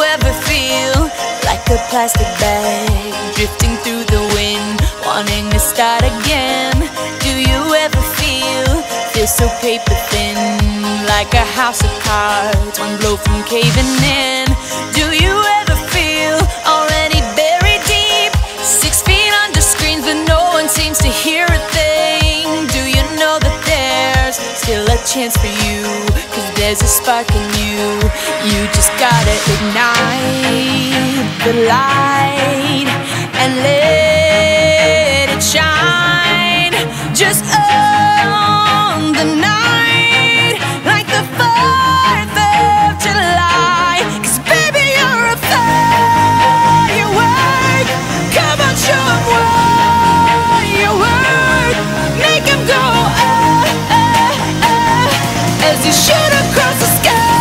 ever feel like a plastic bag drifting through the wind, wanting to start again? Do you ever feel so paper thin, like a house of cards, one blow from caving in? Do you ever feel already buried deep, 6 feet under screens, but no one seems to hear a thing? Do you know that there's still a chance for you, 'cause there's a spark in you? You just gotta ignite the light and let it shine. Just own the night like the 4th of July. 'Cause baby, you're a firework. Come on, show 'em what you work. Make 'em go as you shoot across the sky.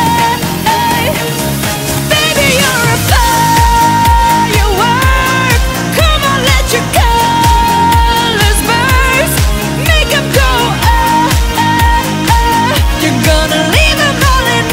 Baby, you're a firework. Come on, let your colors burst. Make 'em go you're gonna leave 'em all in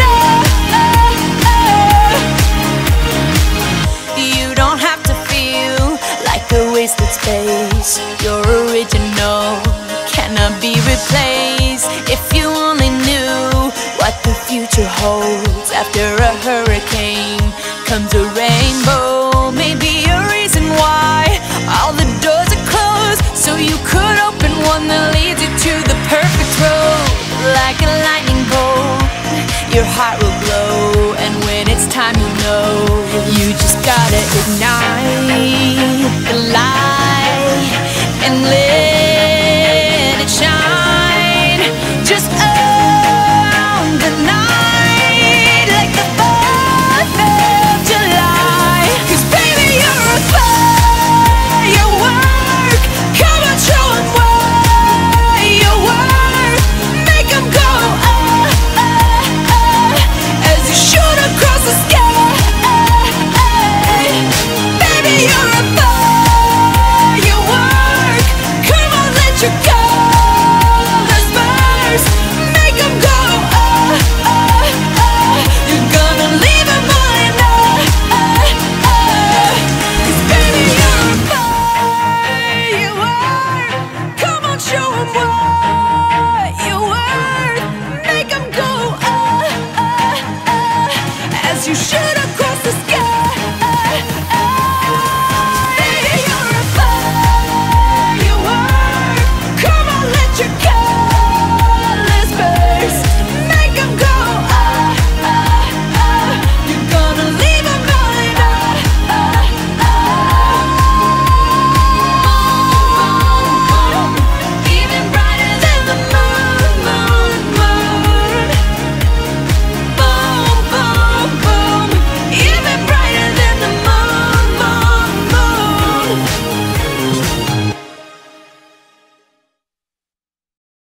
You don't have to feel like a wasted space. You're original, cannot be replaced. If you only knew what the future holds, after a hurricane comes a rainbow. Maybe a reason why all the doors are closed, so you could open one that leads you to the perfect road. Like a lightning bolt, your heart will glow, and when it's time, you'll know. You just gotta ignite the light and let it shine. Just own the night like the 4th of July. 'Cause baby, you're a firework. Come on, show 'em what you work. Make 'em go as you shoot across the sky. Baby, you're a firework. Come on, let your colors burst. Make 'em go you're gonna leave 'em all in 'Cause baby, you're a firework. Come on, show 'em what you worth. Make 'em go as you shoot